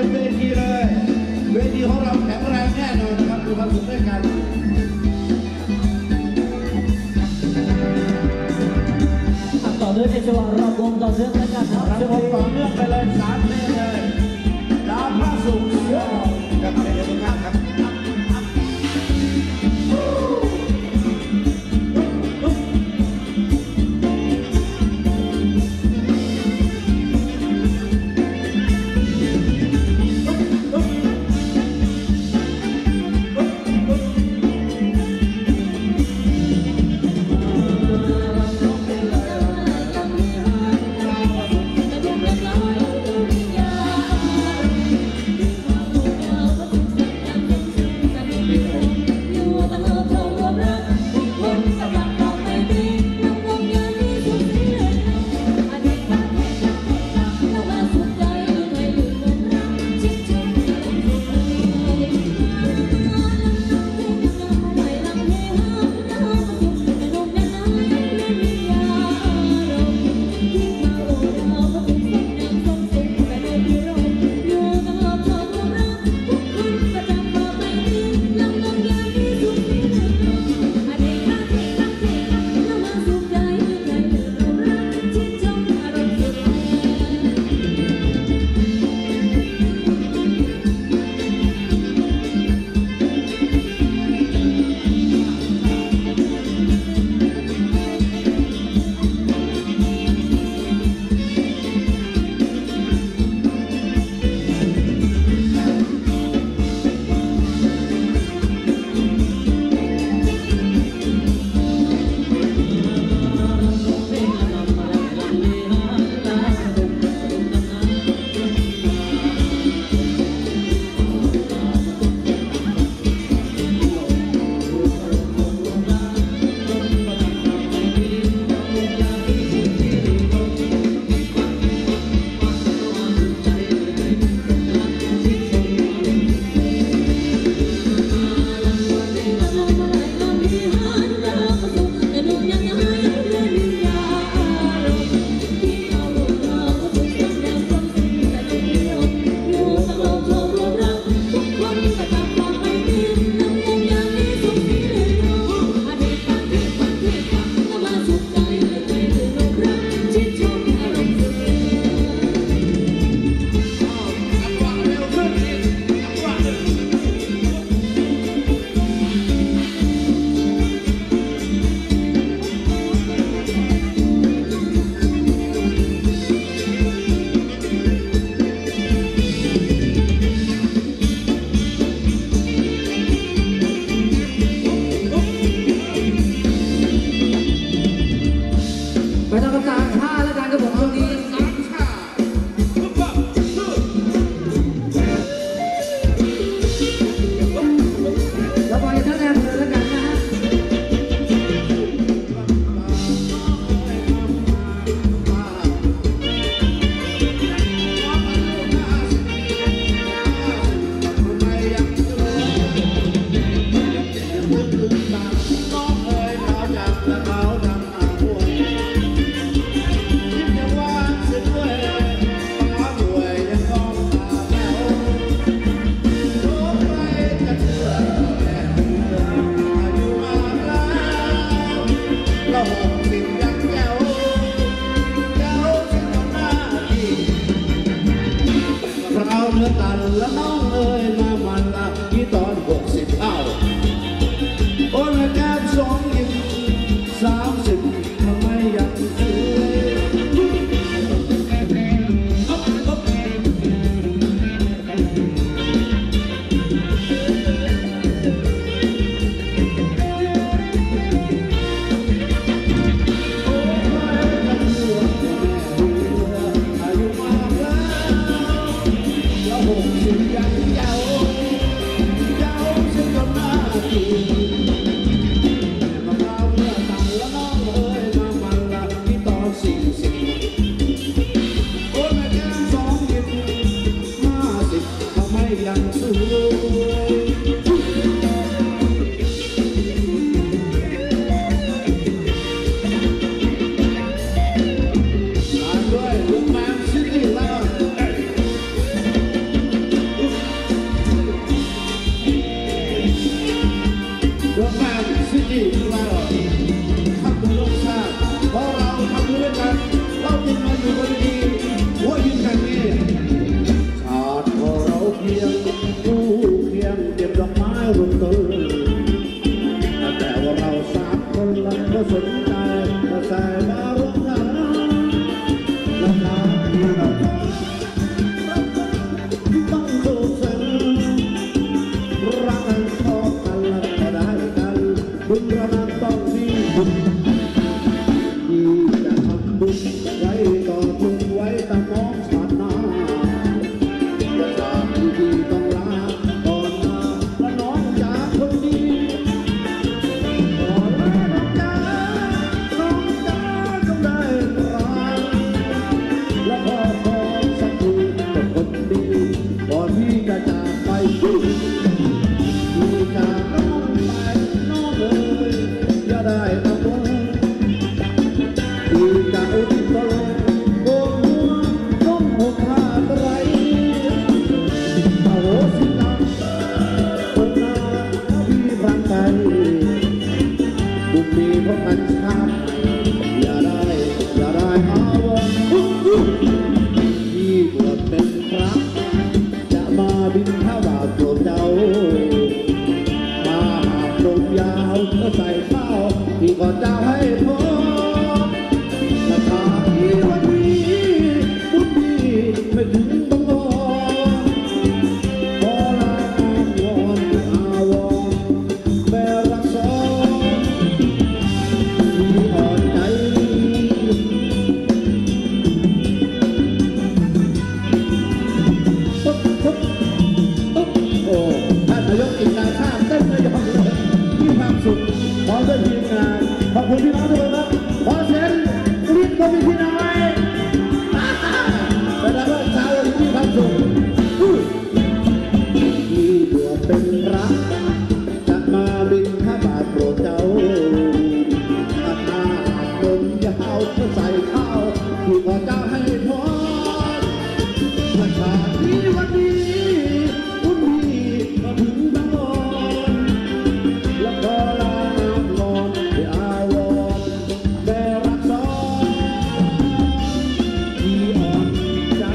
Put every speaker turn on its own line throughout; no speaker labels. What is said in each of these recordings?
มเวทีเลยเวทีของเราแข็งแรงแน่นอนนะครับดูความสุขด้วยกัน
ต่อเนื่องในจังหวะรอบวงต่อเนื่องแล้วกันครับ
รำวงต่อเนื่องไปเลย3 เพลงเลยดาวพระศุกร์กับเพลงทุกท่านครับแล้วน้องเอ๋ยมามันละที่ตอน60 เท่าโอ้ยแก้ม2 ยิ้ม30ทำไมยังซื้อถ้าว่าโปรดเจ้ามาหากตรงยาวก็ใส่ข้าวที่ก่อนจะให้พอราคาที่วันนี้บุญดีไม่ถึงต้องรอขอลาอ้อนวอนอาวรแม่รักษาที่อ่อนใจโอ้ท่านนายกอีกการข้ามเต้นไม่ยอมเลยมีความสุขพร้อมด้วยทีมงานขอบคุณพี่น้องทุกคนครับขอเสียงรีบก็มีพี่น้อยแต่ละวันเช้าวันนี้มีความสุขที่บวชเป็นพระจะมาบินข้าบาทโปรดเจ้าอาหารนมยาวก็ใส่ข้าวที่ขอเจ้าให้พรราชาที่วันนี้คุณพี่ก็ถึงบางบอนแล้วก็ลานอนที่อาวรแม่รักษาที่อ่อนใจ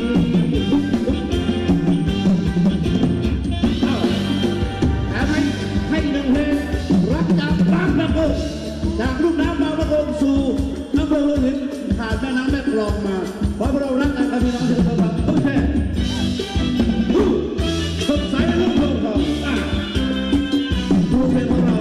แถมให้หนึ่งเพลงรักจากบางประกงจากลูกน้ำบางประกงสู่น้ำโพลูกหินผ่านแม่น้ำแม่กลองมาขอให้เรารักกันกับพี่น้องทุกคนครับโอเคสดใสลูกโป่งของครูเพลงของเรา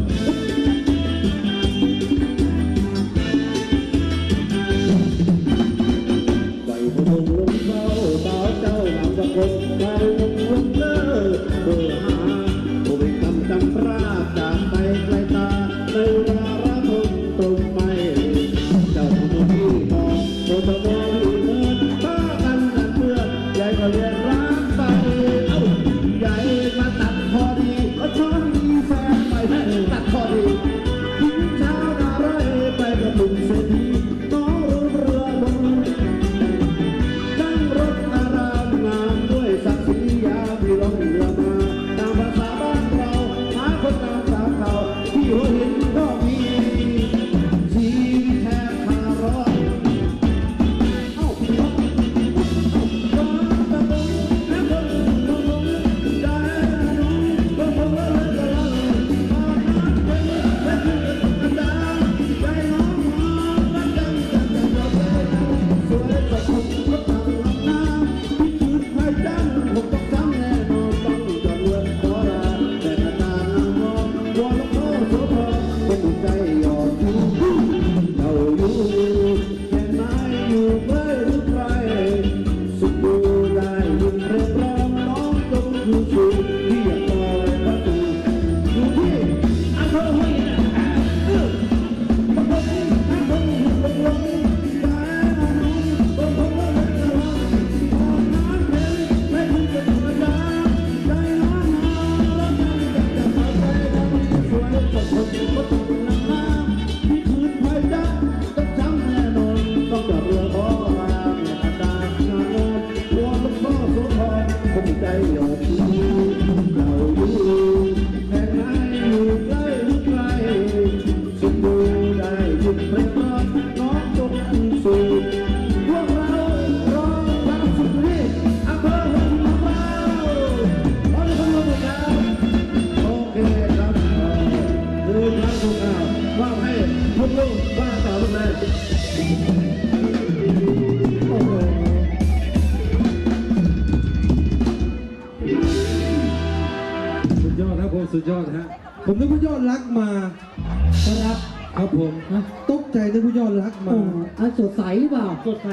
ใส่พวงลงเฝ้าสาวเจ้าหลังประกบใส่วงลงเลิศเพื่อหาผู้เป็นคำจำพระจากไปไกลตาในวาระทนตรงไปเจ้าผู้ที่มองโตโตโตที่เมื่อป้ากันกันเพื่อนใหญ่ก็เรียนรักไปใหญ่มาตัดพอดีก็ชอบมีแฟนไปตัดพอดีทิ้งเช้านาไรไปกับลุงเศรษฐีน้องเรือบนนั่งรถอารามงามด้วยศักดิ์ศรียามีล่องเรือมาตามภาษาบ้านเราหาคนงามสาวเขาที่หัวหินก็มีชีวิตแทบคารอดพี่น้องใจหยอดอยู่เราอยู่แค่ไหนอยู่ใกล้หรือไกลสุขดูได้ยินเรียกร้องน้องจงอยู่สูงที่อยากคอยประตูอยู่ที่อำเภอห้วยนะตำบลท่าพงตำบลใจน้องตำบลละเล็กละน้องน้ำเพลงไม่ถึงจะธรรมดาใจน้องรักกันจะเข้าใจกันสวยสดสดก็ต้องที่คืนไฟดับต้องจำแน่นอนต้องจับเรือขอมาเนี่ยตางานโน้นตัวลูกพ่อโสธรคงใจหยอดที่เราอยู่แค่ไหนอยู่ใกล้หรือไกลสุดดูได้ยินเพลงร้องน้องจงสู่พวกเราร้องความสุขนี้อำเภอหัวหินของเราขอให้ทุกคนรู้กันโอเคครับดูทางของเราว่าให้ทุกลูกว่าต่อลูกเลยโอ้โห
สุดยอดครับผมสุดยอดฮะผมนึกว่ายอดรักมาครับผมตกใจนึกว่ายอดรักมา
สดใสหรือเปล่าสดใส